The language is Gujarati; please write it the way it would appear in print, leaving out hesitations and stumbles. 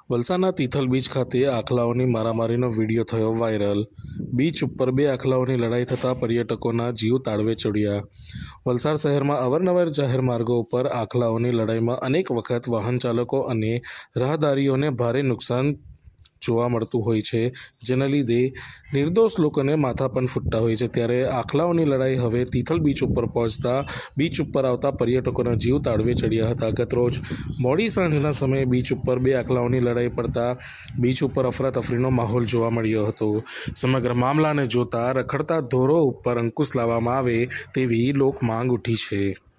વલસાડના તિથલ બીચ ખાતે આખલાઓની મારામારીનો વિડીયો થયો વાયરલ। બીચ ઉપર બે આખલાઓની લડાઈ થતાં પર્યટકોના જીવ તાળવે ચડ્યા। વલસાડ શહેરમાં અવારનવાર જાહેર માર્ગો ઉપર આખલાઓની લડાઈમાં અનેક વખત વાહન ચાલકો અને રાહદારીઓને ભારે નુકસાન જોવા મળતું હોય છે, જેના લીધે નિર્દોષ લોકોને માથા પણ ફૂટતા હોય છે। ત્યારે આખલાઓની લડાઈ હવે તિથલ બીચ ઉપર પહોંચતા બીચ ઉપર આવતા પર્યટકોના જીવ તાળવે ચડ્યા હતા। ગતરોજ મોડી સાંજના સમયે બીચ ઉપર બે આખલાઓની લડાઈ પડતા બીચ ઉપર અફરાતફરીનો માહોલ જોવા મળ્યો હતો। સમગ્ર મામલાને જોતા રખડતા ઢોરો ઉપર અંકુશ લાવવામાં આવે તેવી લોક માંગ ઉઠી છે।